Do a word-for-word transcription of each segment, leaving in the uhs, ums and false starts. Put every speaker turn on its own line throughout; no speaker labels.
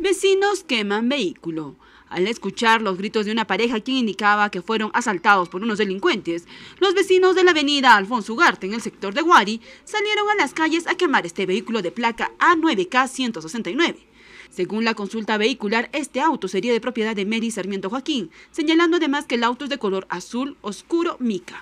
Vecinos queman vehículo. Al escuchar los gritos de una pareja quien indicaba que fueron asaltados por unos delincuentes, los vecinos de la avenida Alfonso Ugarte en el sector de Guari salieron a las calles a quemar este vehículo de placa A nueve K ciento sesenta y nueve. Según la consulta vehicular, este auto sería de propiedad de Mary Sarmiento Joaquín, señalando además que el auto es de color azul oscuro mica.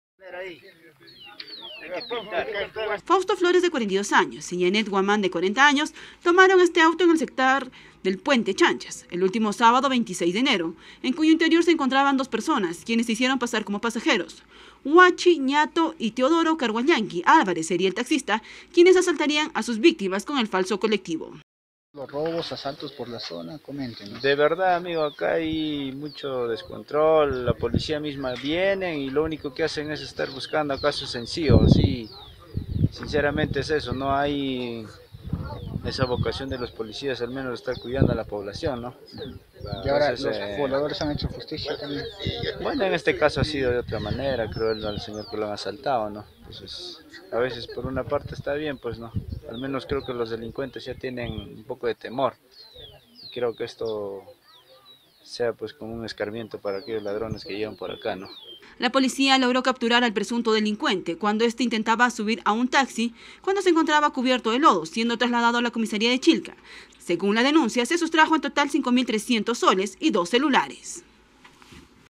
Fausto Flores, de cuarenta y dos años, y Janet Guamán, de cuarenta años, tomaron este auto en el sector del Puente Chanchas el último sábado veintiséis de enero, en cuyo interior se encontraban dos personas, quienes se hicieron pasar como pasajeros. Huachi, Ñato y Teodoro Carguayanqui Álvarez sería el taxista, quienes asaltarían a sus víctimas con el falso colectivo.
Los robos, asaltos por la zona, comenten.
De verdad, amigo, acá hay mucho descontrol, la policía misma viene y lo único que hacen es estar buscando casos sencillos, sí, sinceramente es eso, no hay esa vocación de los policías, al menos estar cuidando a la población, ¿no?
Y ahora Entonces, los eh, pobladores han hecho justicia también.
Bueno, en este caso ha sido de otra manera, creo al señor que lo han asaltado, ¿no? Entonces, a veces por una parte está bien, pues no, al menos creo que los delincuentes ya tienen un poco de temor. Y creo que esto sea pues como un escarmiento para aquellos ladrones que llegan por acá, ¿no?
La policía logró capturar al presunto delincuente cuando éste intentaba subir a un taxi cuando se encontraba cubierto de lodo, siendo trasladado a la comisaría de Chilca. Según la denuncia, se sustrajo en total cinco mil trescientos soles y dos celulares.